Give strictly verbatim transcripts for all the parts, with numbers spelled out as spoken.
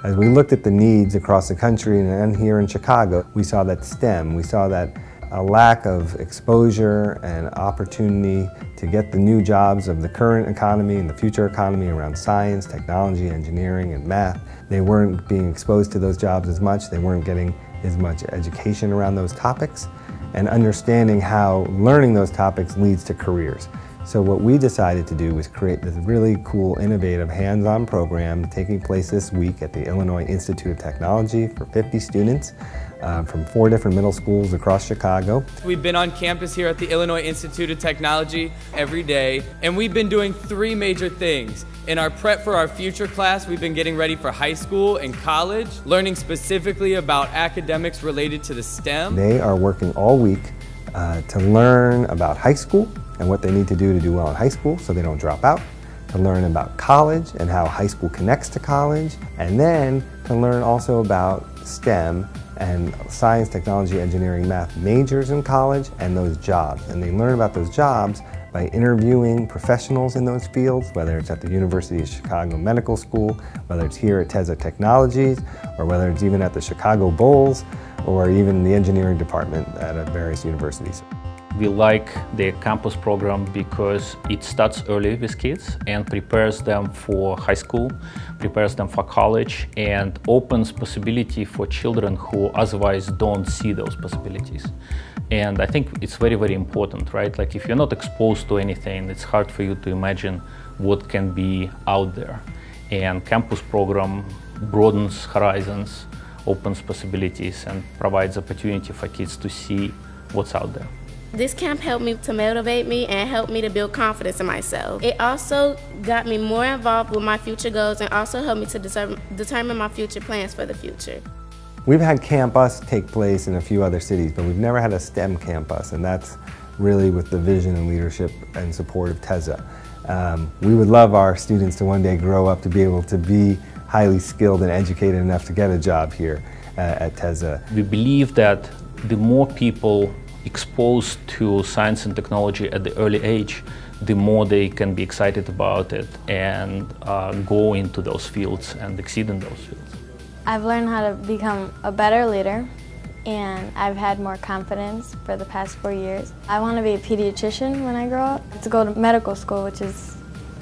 As we looked at the needs across the country and here in Chicago, we saw that STEM, we saw that a lack of exposure and opportunity to get the new jobs of the current economy and the future economy around science, technology, engineering, and math. They weren't being exposed to those jobs as much. They weren't getting as much education around those topics and understanding how learning those topics leads to careers. So what we decided to do was create this really cool, innovative, hands-on program taking place this week at the Illinois Institute of Technology for fifty students uh, from four different middle schools across Chicago. We've been on campus here at the Illinois Institute of Technology every day, and we've been doing three major things. In our prep for our future class, we've been getting ready for high school and college, learning specifically about academics related to the STEM. They are working all week uh, to learn about high school and what they need to do to do well in high school so they don't drop out, to learn about college and how high school connects to college, and then to learn also about STEM and science, technology, engineering, math majors in college and those jobs. And they learn about those jobs by interviewing professionals in those fields, whether it's at the University of Chicago Medical School, whether it's here at Tezza Technologies, or whether it's even at the Chicago Bulls, or even the engineering department at various universities. We like the campus program because it starts early with kids and prepares them for high school, prepares them for college, and opens possibility for children who otherwise don't see those possibilities. And I think it's very, very important, right? Like if you're not exposed to anything, it's hard for you to imagine what can be out there. And campus program broadens horizons, opens possibilities, and provides opportunity for kids to see what's out there. This camp helped me to motivate me and helped me to build confidence in myself. It also got me more involved with my future goals and also helped me to determine my future plans for the future. We've had Camp Us take place in a few other cities, but we've never had a STEM campus, and that's really with the vision and leadership and support of Tezza. Um, we would love our students to one day grow up to be able to be highly skilled and educated enough to get a job here uh, at Tezza. We believe that the more people exposed to science and technology at the early age, the more they can be excited about it and uh, go into those fields and exceed in those fields. I've learned how to become a better leader, and I've had more confidence for the past four years. I want to be a pediatrician when I grow up, to go to medical school, which is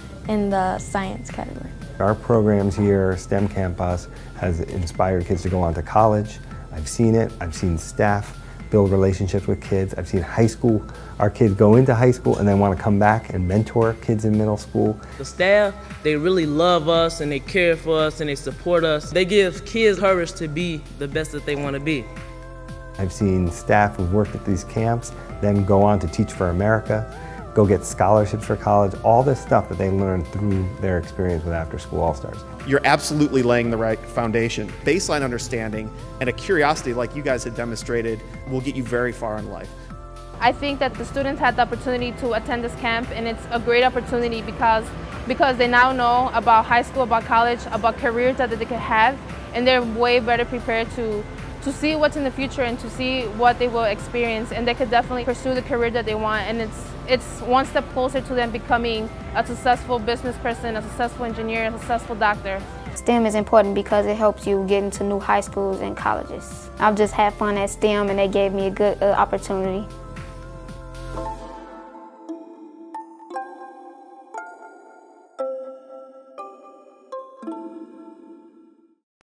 in the science category. Our programs here, STEM Campus, has inspired kids to go on to college. I've seen it, I've seen staff build relationships with kids. I've seen high school, our kids go into high school and then want to come back and mentor kids in middle school. The staff, they really love us and they care for us and they support us. They give kids courage to be the best that they want to be. I've seen staff who've worked at these camps then go on to Teach for America, go get scholarships for college, all this stuff that they learned through their experience with After School All-Stars. You're absolutely laying the right foundation. Baseline understanding and a curiosity like you guys had demonstrated will get you very far in life. I think that the students had the opportunity to attend this camp, and it's a great opportunity because, because they now know about high school, about college, about careers that they can have, and they're way better prepared to to see what's in the future and to see what they will experience, and they could definitely pursue the career that they want, and it's it's one step closer to them becoming a successful business person, a successful engineer, a successful doctor. STEM is important because it helps you get into new high schools and colleges. I've just had fun at STEM and they gave me a good uh, opportunity.